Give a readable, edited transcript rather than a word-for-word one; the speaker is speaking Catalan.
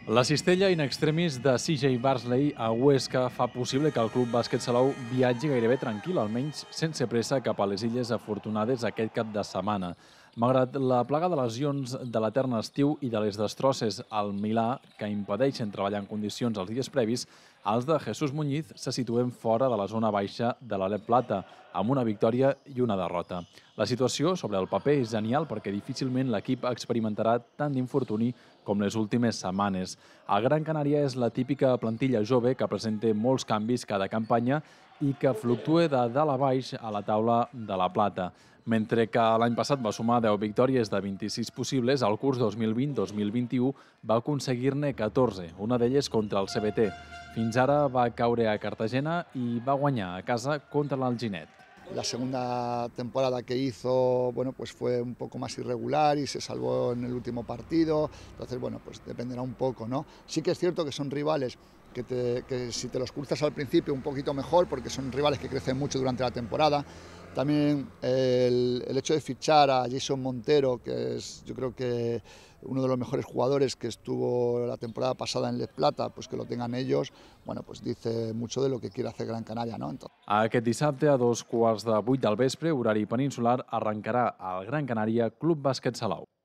La cistella in extremis de CJ Barnsley a Huesca fa possible que el Club Bàsquet Salou viatgi gairebé tranquil, almenys sense pressa, cap a les Illes Afortunades aquest cap de setmana. Malgrat la plaga de lesions de l'etern estiu i de les destrosses al Milà que impedeixen treballar en condicions els dies previs, els de Jesús Muñiz se situen fora de la zona baixa de l'Alep Plata, amb una victòria i una derrota. La situació sobre el paper és genial perquè difícilment l'equip experimentarà tant d'infortuni com les últimes setmanes. El Gran Canària és la típica plantilla jove que presenta molts canvis cada campanya i que fluctua de dalt a baix a la taula de la plata. Mentre que l'any passat va sumar 10 victòries de 26 possibles, el curs 2020-2021 va aconseguir-ne 14, una d'elles contra el CBT. Fins ara va caure a Cartagena i va guanyar a casa contra l'Alginet. La segunda temporada que hizo, bueno, pues fue un poco más irregular y se salvó en el último partido. Entonces, bueno, pues dependerá un poco, ¿no? Sí que es cierto que son rivales que si te los cruzas al principio un poquito mejor, porque son rivales que crecen mucho durante la temporada. También el hecho de fichar a Jason Montero, que es, yo creo que uno de los mejores jugadores que estuvo la temporada pasada en Les Plata, pues que lo tengan ellos, bueno, pues dice mucho de lo que quiere hacer Gran Canaria, ¿no? Aquest dissabte, a 2:15 del vespre, horari peninsular, arrencarà el Gran Canària Club Bàsquet Salou.